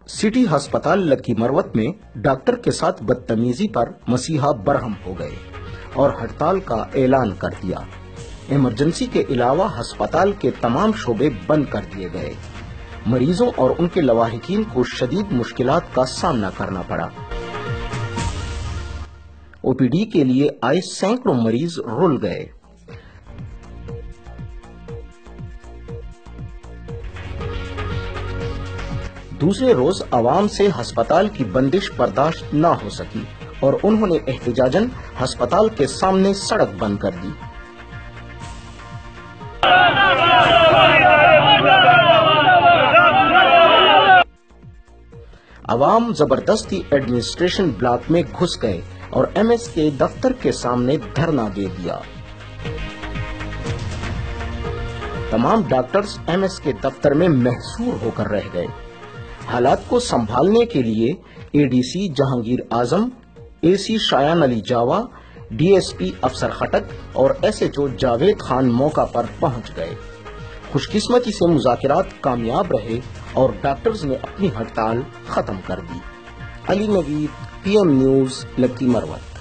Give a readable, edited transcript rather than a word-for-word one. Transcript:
City ہسپتال لکی مروت میں doctor کے ساتھ بدتمیزی پر مسیحا برہم ہو گئے اور ہڑتال کا اعلان کر دیا۔ ایمرجنسی کے علاوہ ہسپتال کے تمام شعبے بند کر دیے گئے۔ مریضوں اور ان کے لواحقین کو شدید مشکلات کا سامنا کرنا پڑا۔ او پی ڈی کے لیے آئے سینکڑوں مریض رل گئے۔ دوسرے روز عوام سے ہسپتال کی بندش برداشت نہ ہو سکی اور انہوں نے احتجاجاً ہسپتال کے سامنے سڑک بند کر دی۔ عوام زبردستی ایڈمنسٹریشن بلاک میں گھس گئے اور ایم ایس کے دفتر کے سامنے دھرنا دے دیا۔ تمام ڈاکٹرز ایم ایس کے دفتر میں محصور ہو کر رہ گئے۔ حالات کو سنبھالنے کے لیے A D C Jahangir Azam, A C Shayan Ali Jawa, D S P Afsar Khattak اور S H O Javed Khan موقع پر پہنچ گئے۔ خوش قسمتی سے مذاکرات کامیاب رہے اور ڈاکٹرز نے اپنی ہڑتال ختم کر دی۔ علی نوید، پی ایم نیوز، لکی مروت۔